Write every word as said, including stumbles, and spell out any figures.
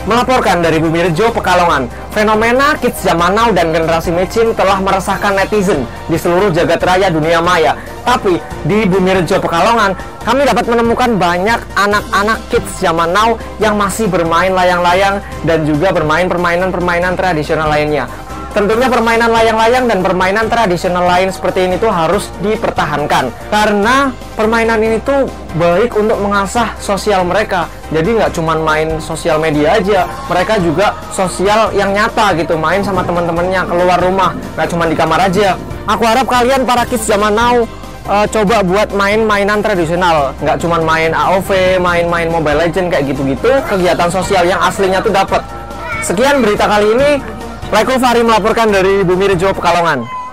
Melaporkan dari Bumirejo, Pekalongan, fenomena kids zaman now dan generasi micin telah meresahkan netizen di seluruh jagat raya dunia maya. Tapi di Bumirejo, Pekalongan, kami dapat menemukan banyak anak-anak kids zaman now yang masih bermain layang-layang dan juga bermain permainan-permainan tradisional lainnya. Tentunya permainan layang-layang dan permainan tradisional lain seperti ini tuh harus dipertahankan, karena permainan ini tuh baik untuk mengasah sosial mereka. Jadi nggak cuma main sosial media aja, mereka juga sosial yang nyata gitu, main sama teman-temannya keluar rumah, nggak cuma di kamar aja. Aku harap kalian para kids zaman now uh, coba buat main mainan tradisional, nggak cuma main A O V, main-main Mobile Legends kayak gitu-gitu. Kegiatan sosial yang aslinya tuh dapat. Sekian berita kali ini. Laiko Fahri melaporkan dari Bumirejo, Pekalongan.